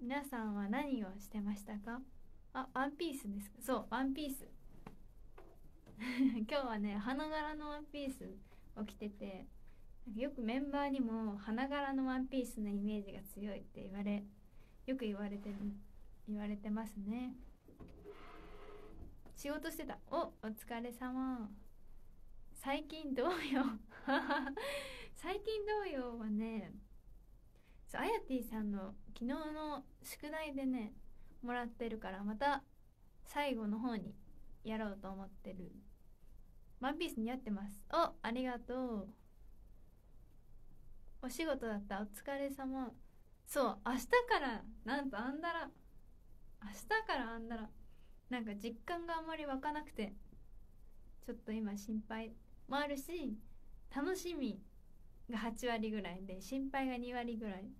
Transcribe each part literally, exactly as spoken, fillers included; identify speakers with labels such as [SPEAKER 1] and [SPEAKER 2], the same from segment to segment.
[SPEAKER 1] 皆さんは何をしてましたか？あ、ワンピースですか？そう、ワンピース今日はね、花柄のワンピースを着てて、なんかよくメンバーにも花柄のワンピースのイメージが強いって言われ、よく言われてる、言われてますね。仕事してた。お、お疲れ様。最近どうよ最近どうよはね、そう、あやてぃさんの昨日の宿題でね、もらってるから、また最後の方にやろうと思ってる。ワンピース似合ってます。お、ありがとう。お仕事だった。お疲れ様。そう、明日からなんとあんだら、明日からあんだら、なんか実感があんまり湧かなくて、ちょっと今心配もあるし、楽しみがはち割ぐらいで心配がに割ぐらい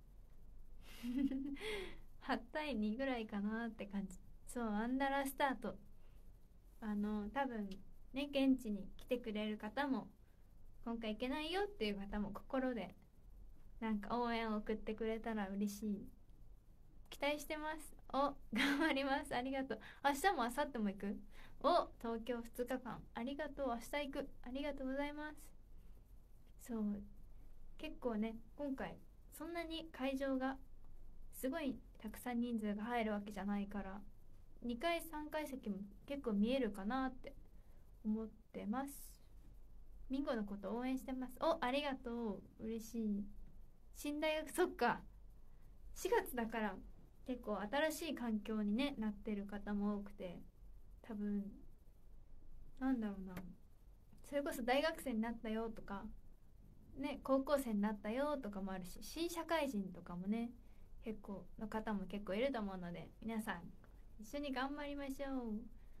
[SPEAKER 1] はち対にぐらいかなって感じ。そう、アンダラスタート、あの多分ね、現地に来てくれる方も、今回行けないよっていう方も心でなんか応援を送ってくれたら嬉しい。期待してます。お、頑張ります。ありがとう。明日も明後日も行く。お、東京ふつかかんありがとう。明日行く。ありがとうございます。そう、結構ね、今回そんなに会場がすごいたくさん人数が入るわけじゃないから、にかいさんかい席も結構見えるかなって思ってます。ミンゴのこと応援してます。お、ありがとう。嬉しい。新大学、そっか、しがつだから結構新しい環境に、ね、なってる方も多くて、多分なんだろうな、それこそ大学生になったよとかね、高校生になったよとかもあるし、新社会人とかもね、結構の方も結構いると思うので、皆さん一緒に頑張りましょう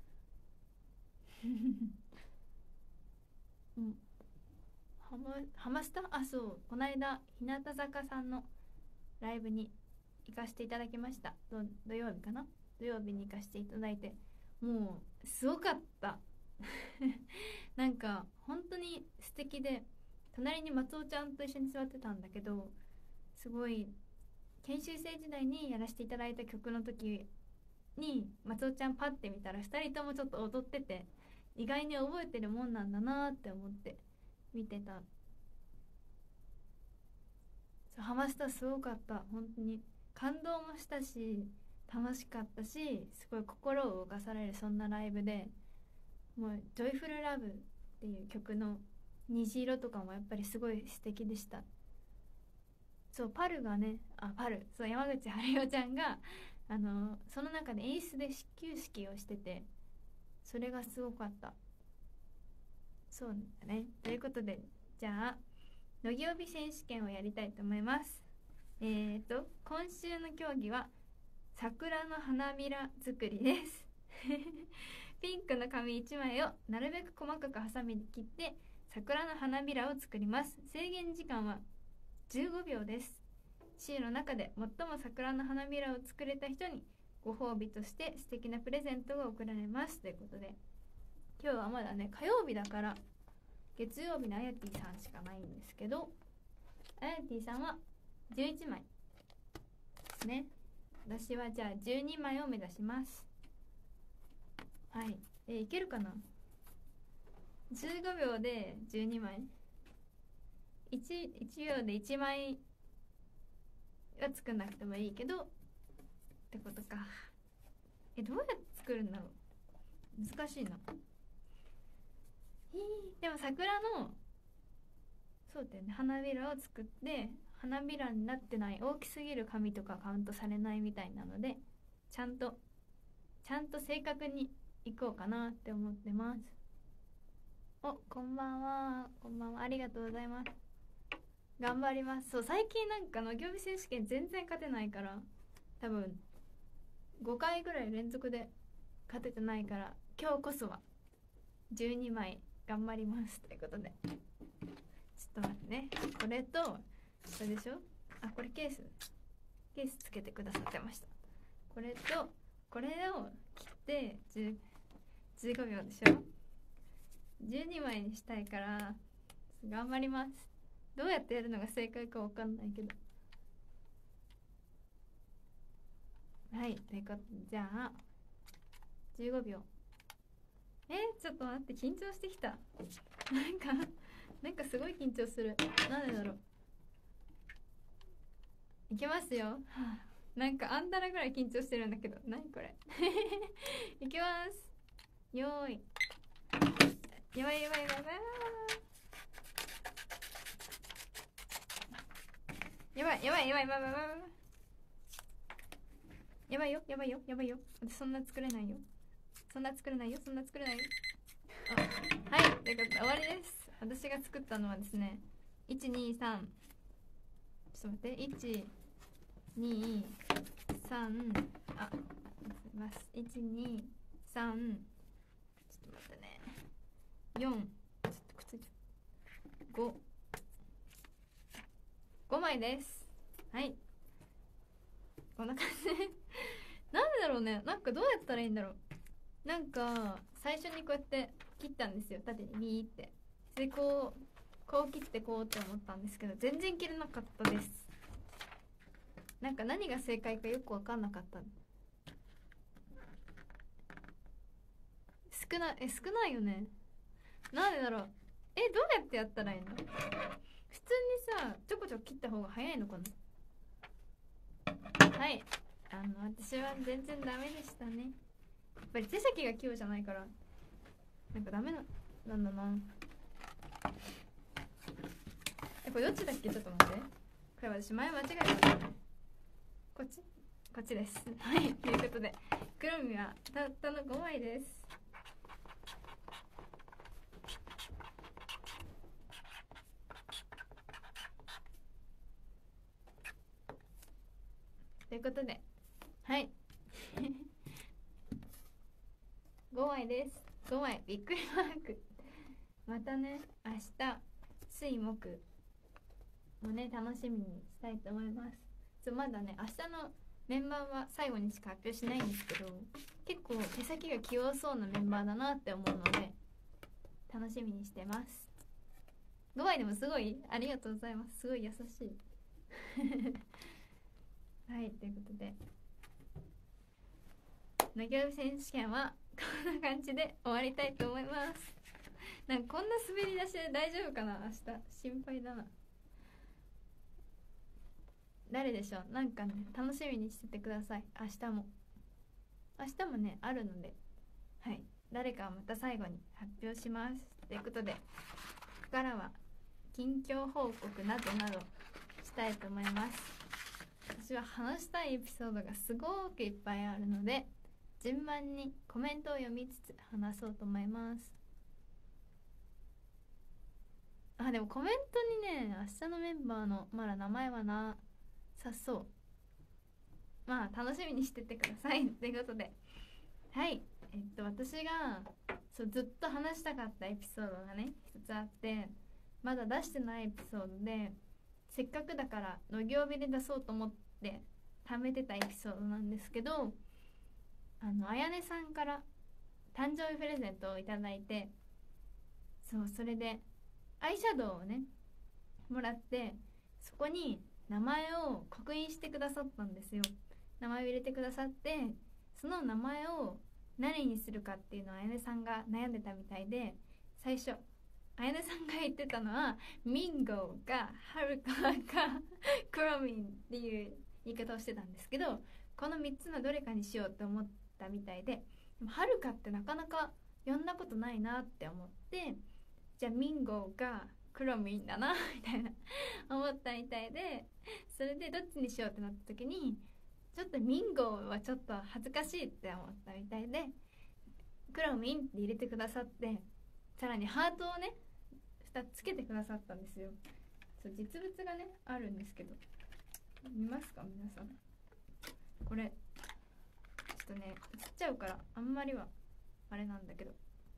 [SPEAKER 1] うん、ハマハマスタ、あ、そう、この間日向坂さんのライブに行かせていただきました。ど土曜日かな、土曜日に行かせていただいて、もうすごかったなんか本当に素敵で、隣に松尾ちゃんと一緒に座ってたんだけど、すごい研修生時代にやらせていただいた曲の時に松尾ちゃんパッて見たらふたりともちょっと踊ってて、意外に覚えてるもんなんだなって思って見てた。そう、ハマスタすごかった。本当に感動もしたし、楽しかったし、すごい心を動かされる、そんなライブで、もう「ジョイフルラブ」っていう曲の虹色とかもやっぱりすごい素敵でした。そう、パルがね、あ、パル、そう、山口春代ちゃんがあのその中で演出で始球式をしてて、それがすごかった。そうだね。ということで、じゃあ乃木帯選手権をやりたいと思います。えーと今週の競技は桜の花びら作りですピンクの紙いちまいをなるべく細かくハサミで切って桜の花びらを作ります。制限時間はじゅうごびょうです。シーの中で最も桜の花びらを作れた人にご褒美として素敵なプレゼントが贈られますということで、今日はまだね火曜日だから月曜日のあやてぃさんしかないんですけど、あやてぃさんはじゅういちまいですね。私はじゃあじゅうにまいを目指します。はい、えー、いけるかな。じゅうごびょうでじゅうにまい、 1, 1秒でいちまいは作んなくてもいいけどってことか。え、どうやって作るんだろう、難しいな。でも桜の、そうだよね、花びらを作って、花びらになってない大きすぎる紙とかカウントされないみたいなので、ちゃんとちゃんと正確にいこうかなって思ってます。お、こんばんは。こんばんは、ありがとうございます。頑張ります。そう、最近なんかの業務選手権全然勝てないから、多分ごかいぐらい連続で勝ててないから、今日こそはじゅうにまい頑張りますということで、ちょっと待ってね。これとこれでしょ。あ、これケースケースつけてくださってました。これとこれを切ってじゅう、じゅうごびょうでしょ。じゅうにまいにしたいから頑張ります。どうやってやるのが正解か分かんないけど、 はいということで、じゃあじゅうごびょう。えー、ちょっと待って、緊張してきた。なんかなんかすごい緊張する。なんでだろう。いきますよ、はあ、なんかあんたらぐらい緊張してるんだけど、何これいきます。よーい、やばいやばいやばいやばいやばいやばいやばいやばいやばいやばいよやばいよやばいよ、私そんな作れないよ、そんな作れないよ、そんな作れないよ。あ、はいということで終わりです。私が作ったのはですね、いちにさん、ちょっと待って、いちにさん、あ、すみます、いちにさん、ちょっと待ってね、よん、ちょっとくっついちゃう、ご、ごまいです。はい、こんな感じなんでだろうね、なんかどうやったらいいんだろう。なんか最初にこうやって切ったんですよ、縦にビーって。でこうこう切ってこうって思ったんですけど、全然切れなかったです。なんか何が正解かよく分かんなかった。少ない、え少ないよね。なんでだろう。えどうやってやったらいいの。普通にさちょこちょこ切った方が早いのかな。はい、あの私は全然ダメでしたね。やっぱり手先が器用じゃないからなんかダメななんだな。えこれどっちだっけ、ちょっと待って、これ私前間違えた。こっちこっちですはいということで黒身はたったのごまいです。ということではいごまいです。ごまいびっくりマーク。またね明日水木もね楽しみにしたいと思います。ちょまだね明日のメンバーは最後にしか発表しないんですけど、結構手先が器用そうなメンバーだなって思うので楽しみにしてます。ごまいでもすごいありがとうございます。すごい優しいはいということで投げる選手権はこんな感じで終わりたいと思います。なんかこんな滑り出しで大丈夫かな、明日心配だな。誰でしょう。なんかね楽しみにしててください。明日も明日もねあるので、はい、誰かはまた最後に発表しますということで、ここからは近況報告などなどしたいと思います。私は話したいエピソードがすごくいっぱいあるので、順番にコメントを読みつつ話そうと思います。あ、でもコメントにね明日のメンバーのまだ名前はなさそう。まあ楽しみにしててくださいということで、はいえっと私がそうずっと話したかったエピソードがね一つあって、まだ出してないエピソードで、せっかくだからのぎょうびで出そうと思って貯めてたエピソードなんですけど、あのあやねさんから誕生日プレゼントをいただいて、そうそれでアイシャドウをねもらって、そこに名前を刻印してくださったんですよ。名前を入れてくださって、その名前を何にするかっていうのをあやねさんが悩んでたみたいで、最初あやねさんが言ってたのはミンゴーかはるかかクロミンっていう言い方をしてたんですけど、このみっつのどれかにしようって思ったみたいで、でもはるかってなかなか呼んだことないなって思って、じゃあミンゴーかクロミンだなみたいな思ったみたいで、それでどっちにしようってなった時に、ちょっとミンゴーはちょっと恥ずかしいって思ったみたいで、クロミンって入れてくださって、さらにハートをねふたつつけてくださったんですよ。そう実物がねあるんですけど、見ますか皆さん。これちょっとね映っちゃうからあんまりはあれなんだけど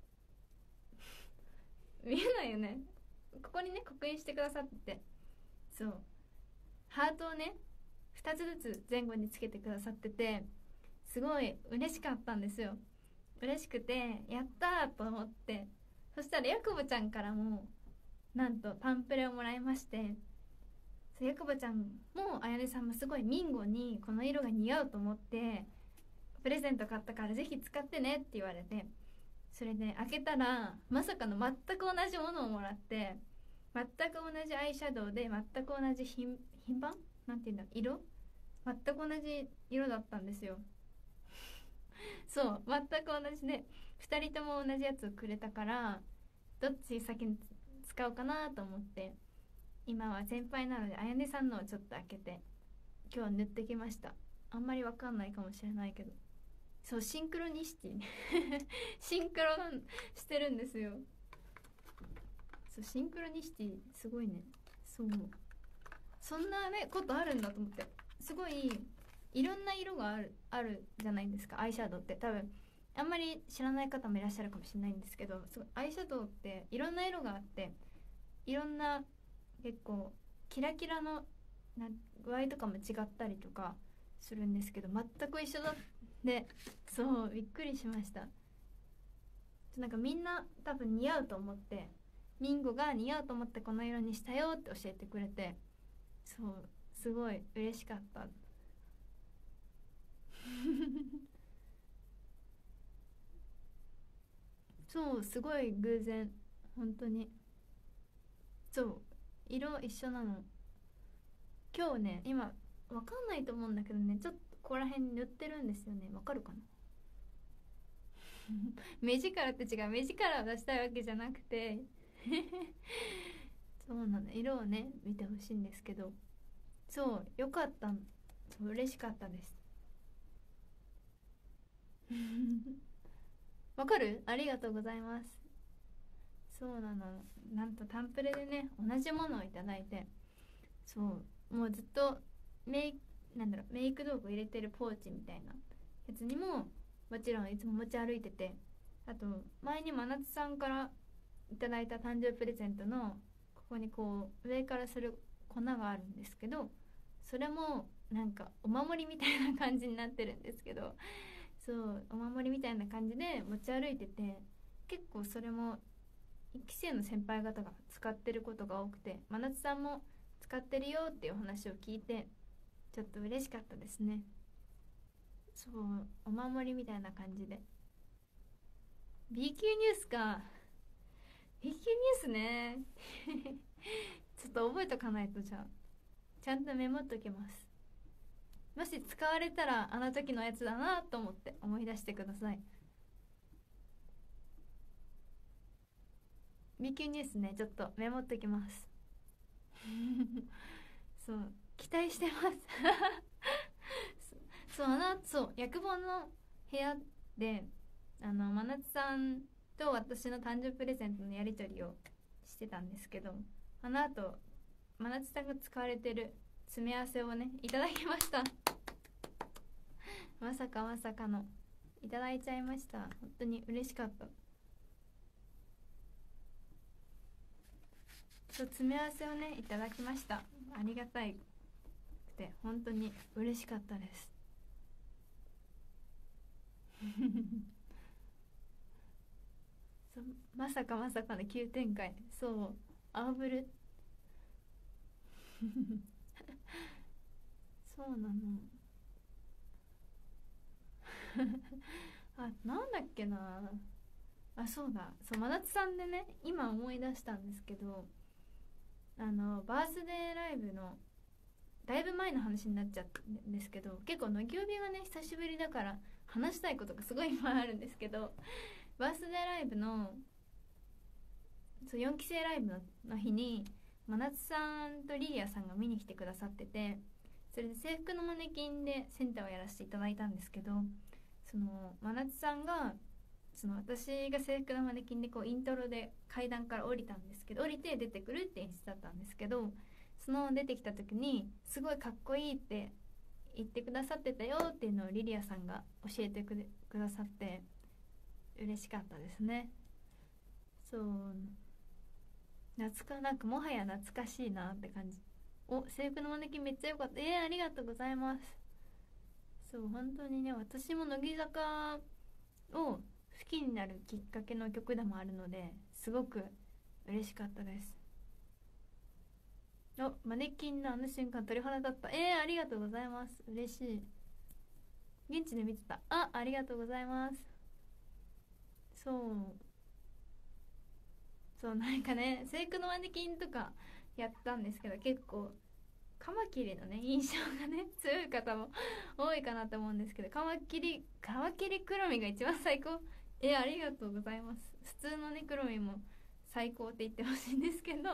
[SPEAKER 1] 見えないよね。ここにね刻印してくださってて、そうハートをねふたつずつ前後につけてくださってて、すごい嬉しかったんですよ。嬉しくてやったーと思って、そしたらヤコブちゃんからもなんとパンプレをもらいまして、そやくぼちゃんもあやねさんもすごいミンゴにこの色が似合うと思ってプレゼント買ったからぜひ使ってねって言われて、それで開けたらまさかの全く同じものをもらって、全く同じアイシャドウで全く同じ品品番なんていうんだ色全く同じ色だったんですよ。そう全く同じでふたりとも同じやつをくれたから、どっち先に使おうかなと思って、今は先輩なのであやねさんのをちょっと開けて今日は塗ってきました。あんまりわかんないかもしれないけど、そうシンクロニシティシンクロしてるんですよ。そうシンクロニシティすごいね。そうそんなねことあるんだと思って、すごいいろんな色があるあるじゃないですか。アイシャドウって多分あんまり知らない方もいらっしゃるかもしれないんですけど、そうアイシャドウっていろんな色があって、いろんな結構キラキラのな具合とかも違ったりとかするんですけど、全く一緒だで、そうびっくりしました。なんかみんな多分似合うと思って、ミンゴが似合うと思ってこの色にしたよって教えてくれて、そうすごい嬉しかったそうすごい偶然、本当に。そう色一緒なの。今日ね今わかんないと思うんだけどね、ちょっとここら辺に塗ってるんですよね。わかるかな目力って違う、目力を出したいわけじゃなくてそうなの、色をね見てほしいんですけど、そうよかったの、そう嬉しかったですわかる、ありがとうございます。そうなの、なんとタンプレでね同じものをいただいて、そうもうずっとメイなんだろうメイク道具入れてるポーチみたいなやつにももちろんいつも持ち歩いてて、あと前に真夏さんからいただいた誕生日プレゼントのここにこう上からする粉があるんですけど、それもなんかお守りみたいな感じになってるんですけど、そうお守りみたいな感じで持ち歩いてて、結構それもいっき生の先輩方が使ってることが多くて、真夏さんも使ってるよっていうお話を聞いてちょっと嬉しかったですね。そうお守りみたいな感じで。 B 級ニュースか。 B 級ニュースねちょっと覚えとかないと。じゃあちゃんとメモっときます。もし使われたらあの時のやつだなと思って思い出してください。 B 級ニュースね、ちょっとメモっときますそう期待してますそうあのそう役本の部屋であの真夏さんと私の誕生日プレゼントのやり取りをしてたんですけど、あの後真夏さんが使われてる詰め合わせをねいただきましたまさかまさかのいただいちゃいました。本当に嬉しかった。そう詰め合わせをねいただきました。ありがたいって本当に嬉しかったですそうまさかまさかの急展開。そう青ブルそうなのあ、なんだっけなあ、そうだ、そう真夏さんでね今思い出したんですけど、あのバースデーライブのだいぶ前の話になっちゃったんですけど、結構乃木帯がね久しぶりだから話したいことがすごいいっぱいあるんですけど、バースデーライブのそうよんき生ライブ の, の日に真夏さんとリリアさんが見に来てくださってて、それで制服のマネキンでセンターをやらせていただいたんですけど、その真夏さんがその私が制服のマネキンでこうイントロで階段から降りたんですけど、降りて出てくるって演出だったんですけど、その出てきた時にすごいかっこいいって言ってくださってたよっていうのをリリアさんが教えてくださって嬉しかったですね。そう懐かなんかもはや懐かしいなって感じ。お制服のマネキンめっちゃ良かった。えー、ありがとうございます。そう本当にね、私も乃木坂を好きになるきっかけの曲でもあるので、すごく嬉しかったです。 お、マネキンのあの瞬間鳥肌立った。えー、ありがとうございます。嬉しい。現地で見てた。あ、ありがとうございます。そうそう、なんかね、セイクのマネキンとかやったんですけど、結構カマキリのね印象がね強い方も多いかなと思うんですけど、カマキリカマキリクロミが一番最高。え、ありがとうございます。普通のねクロミも最高って言ってほしいんですけど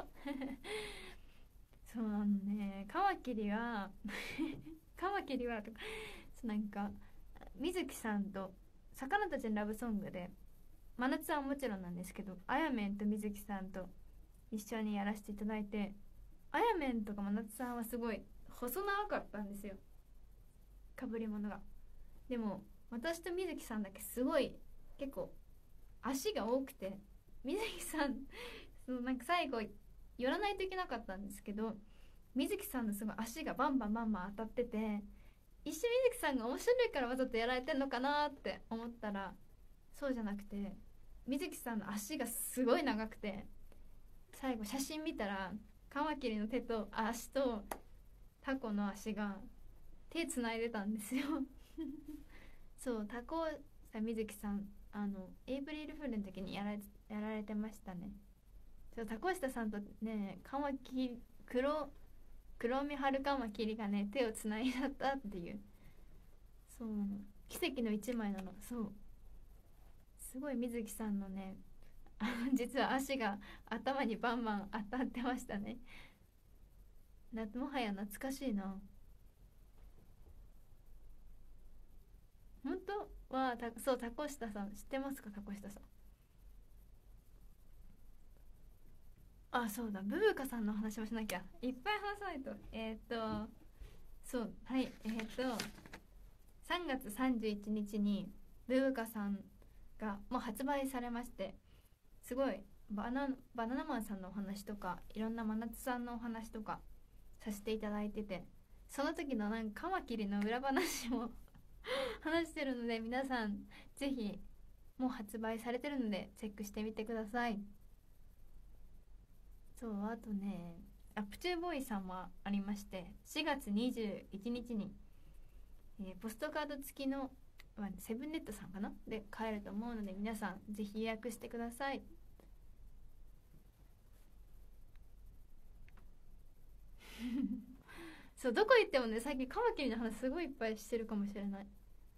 [SPEAKER 1] そう、あのね、カマキリはカマキリはとか、なんか水木さんと魚たちのラブソングで、真夏はもちろんなんですけど、あやめんと水木さんと一緒にやらせていただいて、あやめんとか真夏さんはすごい細長かったんですよ、かぶり物が。でも私と水木さんだけすごい結構足が多くて、水木さんそのなんか最後寄らないといけなかったんですけど、水木さんのすごい足がバンバンバンバン当たってて、一瞬水木さんが面白いからわざとやられてんのかなって思ったら、そうじゃなくて水木さんの足がすごい長くて、最後写真見たらカマキリの手と足とタコの足が手つないでたんですよそう、タコさ水木さん、あのエイプリルフールの時にやられやられてましたね。そう、タコ下さんとね、カマキリ黒黒み春カマキリがね手をつないだったっていう、そうなの、奇跡の一枚なの。そう、すごい水木さんのね実は足が頭にバンバン当たってましたね。な、もはや懐かしいな。本当はた、そう、タコ下さん知ってますか？タコ下さん、あ、そうだ、ブブカさんの話もしなきゃ。いっぱい話さないと。えー、っとそう、はい、えー、っとさんがつさんじゅういちにちにブブカさんがもう発売されまして、すごいバナバナナマンさんのお話とか、いろんな真夏さんのお話とかさせていただいてて、その時のなんかカマキリの裏話も話してるので、皆さんぜひ、もう発売されてるのでチェックしてみてください。そう、あとね、アップチューボーイさんもありまして、しがつにじゅういちにちに、えーポストカード付きの、まあセブンネットさんかなで買えると思うので、皆さんぜひ予約してくださいそう、どこ行ってもね、最近カマキリの話すごいいっぱいしてるかもしれない。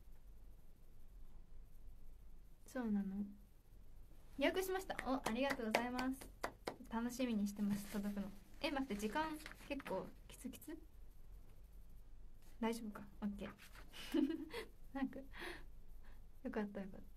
[SPEAKER 1] そうなの、予約しました。お、ありがとうございます。楽しみにしてます、届くの。え、待って、時間結構きつきつ、大丈夫か？ OK なんかよかったよかった。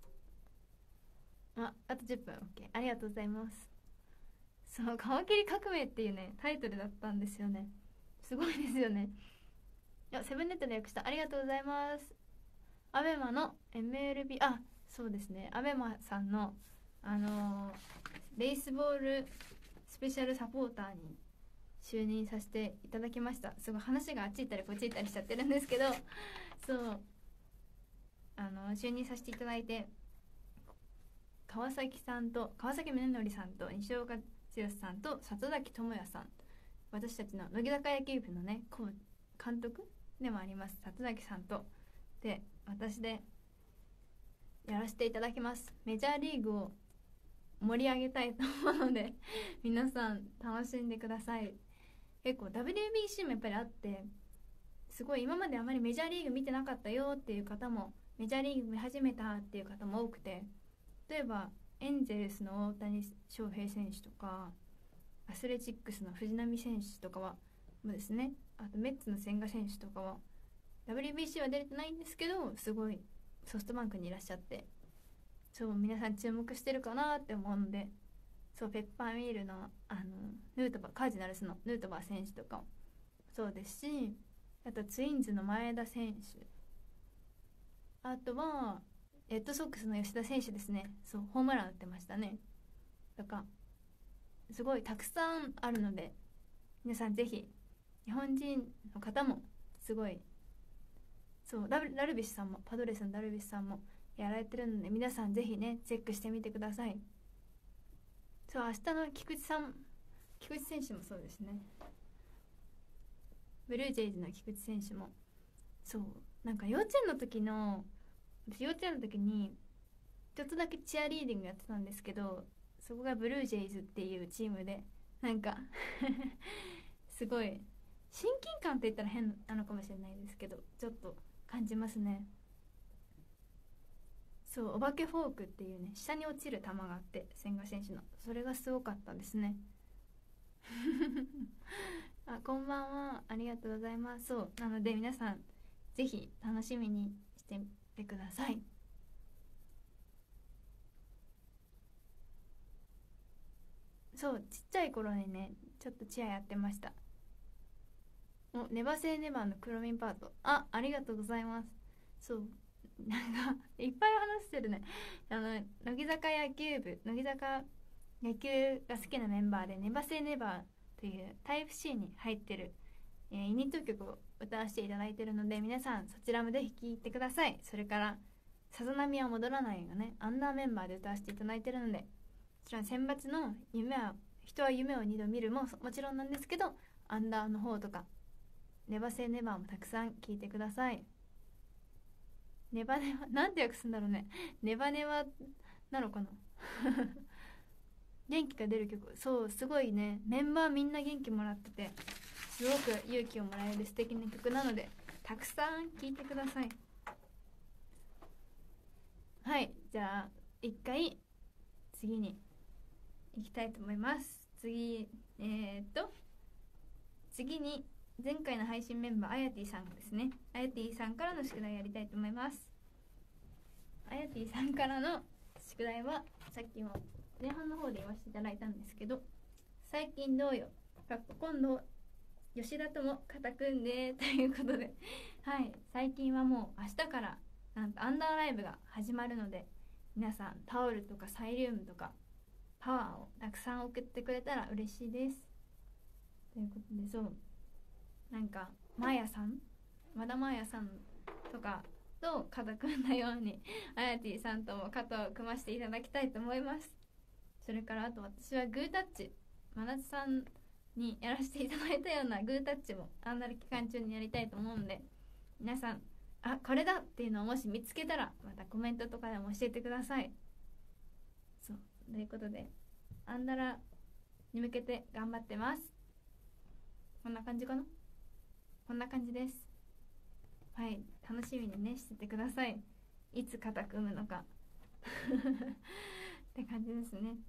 [SPEAKER 1] あ、あとじゅっぷん。 OK、 ありがとうございます。そう、カマキリ革命っていうねタイトルだったんですよね。すごいですよね。いや、セブンネットで予約した。ありがとうございます。アベマの エムエルビー、 あ、そうですね、アベマさんのあのーベースボールスペシャルサポーターに就任させていただきました。すごい話があっち行ったりこっち行ったりしちゃってるんですけど、そう、あの就任させていただいて、川崎さんと川崎宗則さんと西岡剛さんと里崎智也さん、私たちの乃木坂野球部のね監督でもあります里崎さんとで、私でやらせていただきます。メジャーリーグを盛り上げたいと思うので皆さん楽しんでください。結構 ダブリュービーシー もやっぱりあって、すごい今まであまりメジャーリーグ見てなかったよっていう方も、メジャーリーグ見始めたっていう方も多くて、例えばエンゼルスの大谷翔平選手とか、アスレチックスの藤浪選手とかはもうですね、あとメッツの千賀選手とかは ダブリュービーシー は出れてないんですけど、すごいソフトバンクにいらっしゃって、そう皆さん注目してるかなって思うので、そうペッパーミールのあのヌートバー、カージナルスのヌートバー選手とかそうですし、あとツインズの前田選手、あとはレッドソックスの吉田選手ですね。そう、ホームラン打ってましたね。とかすごいたくさんあるので、皆さんぜひ、日本人の方もすごい、そうダルダルビッシュさんも、パドレスのダルビッシュさんもやられてるので、皆さんぜひねチェックしてみてください。そう、明日の菊池さん、菊池選手もそうですね。 ブルージェイズの菊池選手もそうなんか幼稚園の時の私幼稚園の時にちょっとだけチアリーディングやってたんですけど、そこがブルージェイズっていうチームでなんかすごい親近感って言ったら変なのかもしれないですけどちょっと感じますね。そうお化けフォークっていうね下に落ちる球があって千賀選手のそれがすごかったですねあこんばんはありがとうございます。そうなので皆さんぜひ楽しみにしてみてください。そうちっちゃい頃にねちょっとチアやってました。おネバセーネバーのクロミンパートあありがとうございます。そうなんかいっぱい話してるね。あの乃木坂野球部乃木坂野球が好きなメンバーでネバセーネバーというタイプ C に入ってる、えーユニット曲を歌わせていただいているので皆さんそちらもぜひ聴いてください。それからさざ波は戻らないがねアンダーメンバーで歌わせていただいているので、もちろん選抜の夢は人は夢を二度見るももちろんなんですけどアンダーの方とかネバセーネバーもたくさん聴いてください。ネバネバなんて訳すんだろうね。ネバネバなのかな元気が出る曲そうすごいねメンバーみんな元気もらっててすごく勇気をもらえる素敵な曲なのでたくさん聴いてください。はいじゃあ一回次に行きたいと思います。次えー、っと次に前回の配信メンバーあやてぃさんですね。あやてぃさんからの宿題やりたいと思います。あやてぃさんからの宿題はさっきも前半の方で言わせていただいたんですけど、最近どうよ今度吉田とも肩組んでということではい最近はもう明日からなんとアンダーライブが始まるので皆さんタオルとかサイリウムとかパワーをたくさん送ってくれたら嬉しいですということで、そうなんかマーヤさん和田マーヤさんとかと肩組んだようにあやてぃさんとも肩を組ませていただきたいと思います。それからあと私はグータッチ真夏さんにやらせていただいたようなグータッチもアンダル期間中にやりたいと思うんで皆さんあこれだっていうのをもし見つけたらまたコメントとかでも教えてください。そうということでアンダラに向けて頑張ってます。こんな感じかなこんな感じです。はい楽しみにねしててください。いつ肩組むのかって感じですね。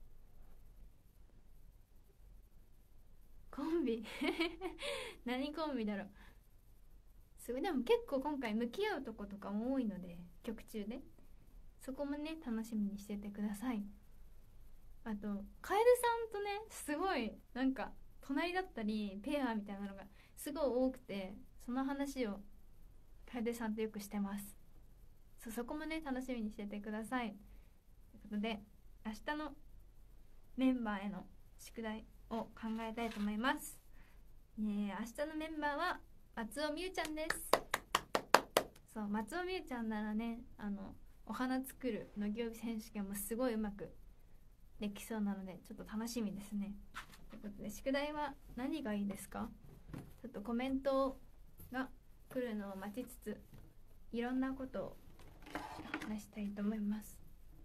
[SPEAKER 1] コンビ何コンビだろう。すごいでも結構今回向き合うとことかも多いので曲中でそこもね楽しみにしててください。あと楓さんとねすごいなんか隣だったりペアみたいなのがすごい多くてその話を楓さんとよくしてます。そ, そこもね楽しみにしててくださいということで明日のメンバーへの宿題を考えたいと思います。えー、明日のメンバーは松尾美優ちゃんです。そう松尾美優ちゃんならねあのお花作る乃木帯選手権もすごいうまくできそうなのでちょっと楽しみですね。ということで宿題は何がいいですか。ちょっとコメントが来るのを待ちつついろんなことを話したいと思います。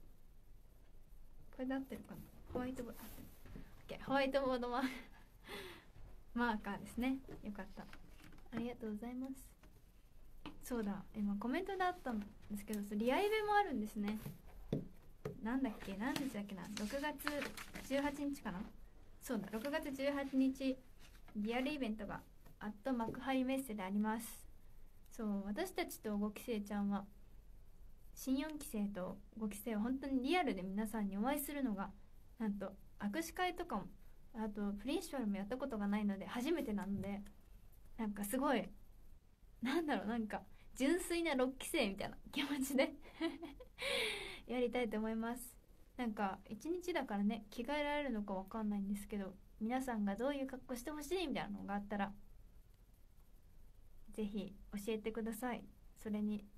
[SPEAKER 1] これで合ってるかな。ホワイトボード合ってる。ホワイトボードはマーカーですね。よかった。ありがとうございます。そうだ今コメントであったんですけどリアイベもあるんですね。なんだっけ何日だっけなろくがつじゅうはちにちかな。そうだろくがつじゅうはちにちリアルイベントがアット幕張メッセであります。そう私たちとごきせいちゃんは新よんきせいとごきせいは本当にリアルで皆さんにお会いするのがなんと握手会とかもあとプリンシパルもやったことがないので初めてなのでなんかすごいなんだろうなんか純粋なろっきせいみたいな気持ちでやりたいと思います。なんかいちにちだからね着替えられるのかわかんないんですけど皆さんがどういう格好してほしいみたいなのがあったらぜひ教えてください。それに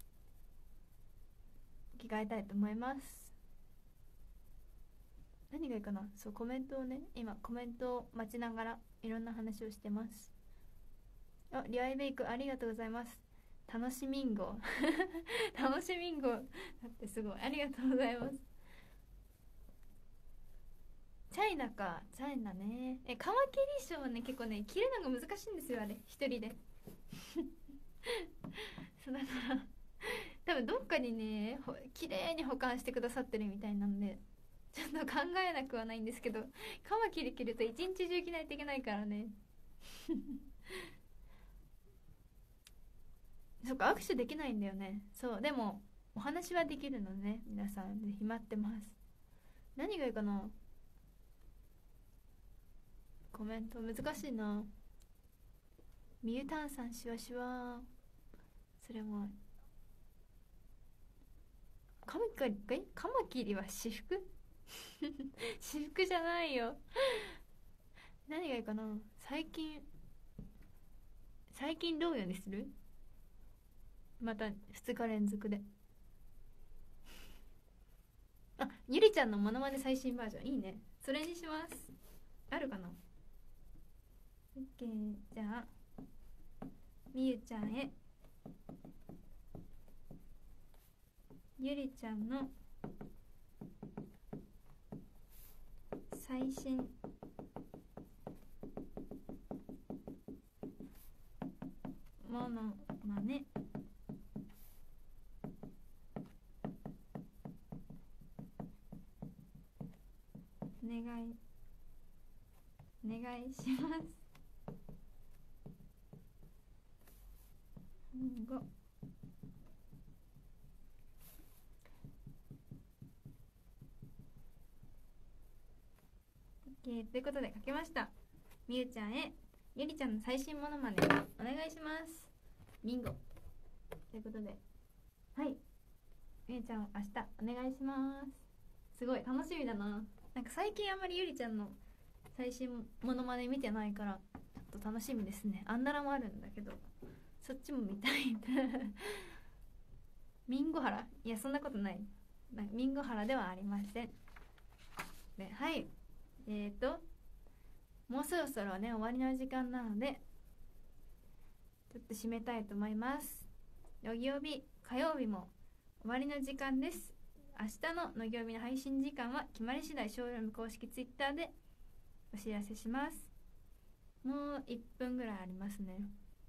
[SPEAKER 1] 着替えたいと思います。何がいいかな。そうコメントをね今コメントを待ちながらいろんな話をしてます。 あ、リアイベイクありがとうございます。楽しみんご楽しみんごだってすごいありがとうございます。チャイナか、チャイナね。え、カマキリショーはね、結構ね、着るのが難しいんですよ、あれ、一人でそうだから多分どっかにね、ほ綺麗に保管してくださってるみたいなんで、ちょっと考えなくはないんですけど、カマキリ着ると一日中着ないといけないからねそっか、握手できないんだよね。そう、でもお話はできるのでね、皆さんぜひ待ってます。何がいいかな。コメント難しいな。みゆたんさんしわしわ。それもカマキリ、カマキリは私服私服じゃないよ何がいいかな。最近最近どうようにする。またふつか連続で。あ、ゆりちゃんのモノマネ最新バージョンいいね。それにします。あるかな。 OK。 じゃあみゆちゃんへ、ゆりちゃんの最新モノマネお願いお願いします。ご OK ということで書きました。みゆちゃんへ、ゆりちゃんの最新モノマネお願いします。ビンゴということで、はい、みゆちゃん明日お願いします。すごい楽しみだな。なんか最近あんまりゆりちゃんの最新モノマネ見てないからちょっと楽しみですね。あんならもあるんだけどそっちも見たいミンゴハラ、いやそんなことない。ミンゴハラではありません。で、はい、えーともうそろそろね終わりの時間なのでちょっと締めたいと思います。のぎ曜日火曜日も終わりの時間です。明日ののぎ曜日の配信時間は決まり次第ショールーム公式ツイッターでお知らせします。もういっぷんぐらいありますね。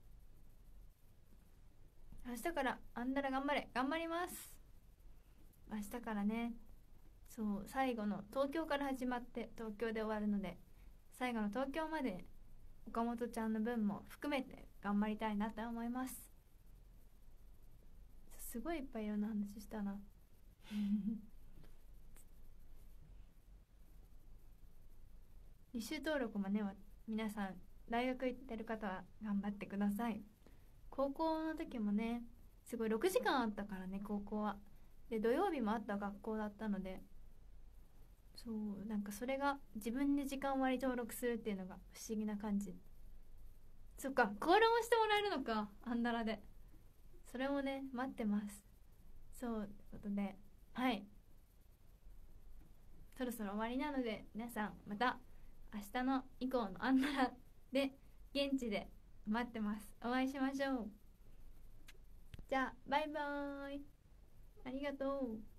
[SPEAKER 1] 明日からあんだら頑張れ頑張ります。明日からね、そう最後の東京から始まって東京で終わるので、最後の東京まで岡本ちゃんの分も含めて頑張りたいなと思います。すごいいっぱいいろんな話したな履修登録もね、皆さん大学行ってる方は頑張ってください。高校の時もね、すごいろくじかんあったからね、高校は。で土曜日もあった学校だったので、そうなんかそれが自分で時間割登録するっていうのが不思議な感じ。そっか、コールもしてもらえるのか、アンダラで。それもね待ってます。そうということで、はい、そろそろ終わりなので、皆さんまた明日の以降のアンダラで現地で待ってます。お会いしましょう。じゃあバイバーイ、ありがとう。